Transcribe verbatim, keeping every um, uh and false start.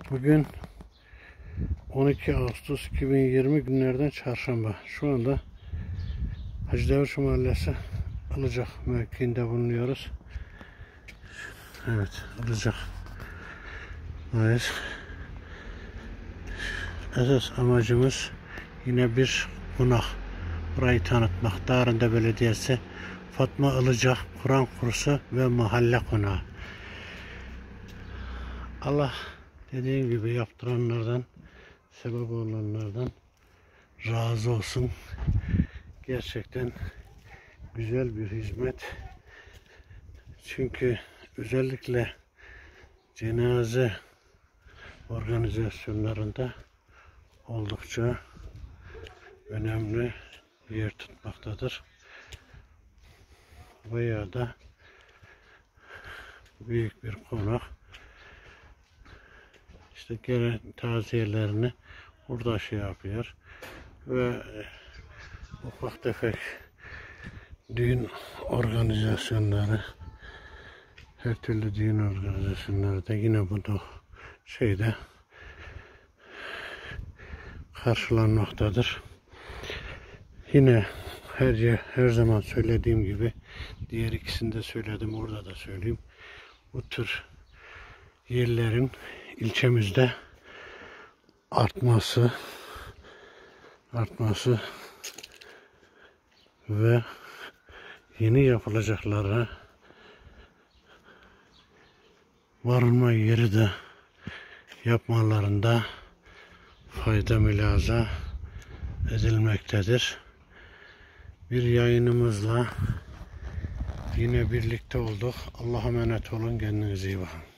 Bugün on iki Ağustos iki bin yirmi günlerden çarşamba. Şu anda Hacı Demirci Mahallesi Ilıcak mevkiinde bulunuyoruz. Evet, Ilıcak. Evet. Esas amacımız yine bir konak. Burayı tanıtmak. Darında Belediyesi Fatma Ilıcak Kur'an kursu ve mahalle konağı. Allah dediğim gibi yaptıranlardan, sebep olanlardan razı olsun. Gerçekten güzel bir hizmet. Çünkü özellikle cenaze organizasyonlarında oldukça önemli yer tutmaktadır. Bayağı da büyük bir konak. İşte gelen taziyelerini burada şey yapıyor ve ufak tefek düğün organizasyonları, her türlü düğün organizasyonları da yine bu da şeyde karşılanmaktadır. Yine her yer, her zaman söylediğim gibi, diğer ikisini de söyledim, orada da söyleyeyim. Bu tür yerlerin ilçemizde artması artması ve yeni yapılacaklara varılma yeri de yapmalarında fayda mülahaza edilmektedir. Bir yayınımızla yine birlikte olduk. Allah'a emanet olun. Kendinize iyi bakın.